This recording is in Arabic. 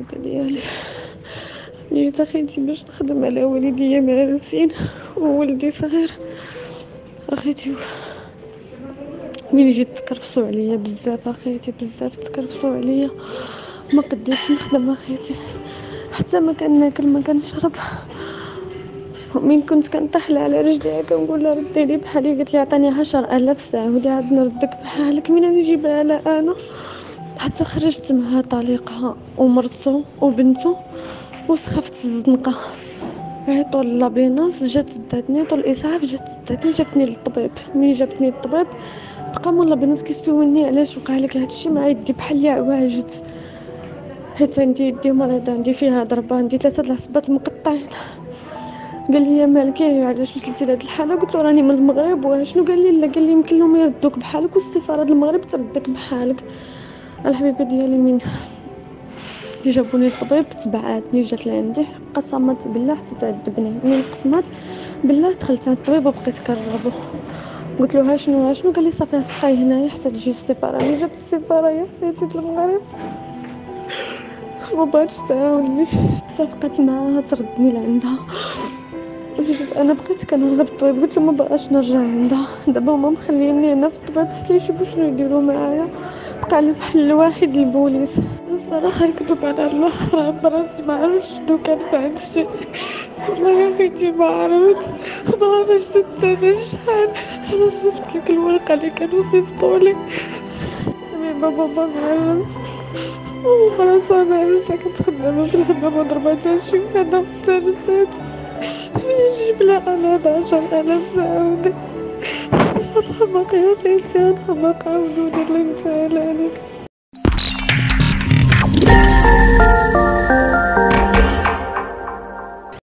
الحبيبه ديالي. جيت اخيتي باش نخدم على والديا معروسين وولدي صغير. اخيتي ملي جيت تكرفصوا عليا بزاف، اخيتي بزاف تكرفصوا عليا، ما قديتش نخدم اخيتي، حتى ما كناكل ما كنشرب. من كنت كنطيح على رجليها كنقول لها ردي لي بحالي، قالت لي عطاني 10,000 سعودي عاد نردك بحالك. من نجيبها لها انا؟ حتى خرجت معها طليقها ومرته وبنته وسخفت في الزنقه. عيطوا لابيناس، جات داتني، عيطوا الاسعاف، جات داتني جابتني للطبيب. ملي جابتني للطبيب بقى مولا بيناس كيسولني علاش وقع لك هادشي مع يدي بحال عواجت، حيت عندي يدي مريضه، عندي فيها ضربه، عندي 3 العصبات مقطعين. قال لي مالكي علاش وصلتي لهاد الحاله؟ قلت له راني من المغرب. وشنو قال لي؟ لا قال لي يمكن لهم يردوك بحالك والسفاره د المغرب تردك بحالك. الحبيبه ديالي من جابوني الطبيب تبعاتني جات لعندي، قسمت بالله حتى تعذبني. من قسمت بالله دخلت على الطبيب وبقيت كنرغبو. قلت له ها شنو قال لي صافي تبقاي هنايا حتى تجي السفاره. ملي جات السفاره يا حياتي د المغرب ما بغاتش تعاوني، اتفقت معاها تردني لعندها. جيت انا بقيت كنرغب الطبيب، قلت له ما بقاش نرجع عندها. دابا هما مخليني هنا في الطبيب حتى يشوفوا شنو يديروا معايا. بقى لي بحال واحد البوليس. الصراحه يكذب على الله، راه راسي ما عرفتش شنو كان في هاد الشيء. والله يا اخيتي ما عرفت، ما عرفتش الثمن شحال. انا صيفط لك الورقه اللي كانوا صيفطولي. سمي بابا معرس ومراسة معرسة كتخدم في الحمام وضربتها شي وحدة تنسات. فين نجيب لها انا 11,000 سعودي؟ الله يرحمك يا اخيتي، الله يرحمك، عاونوني الله يسهل عليك.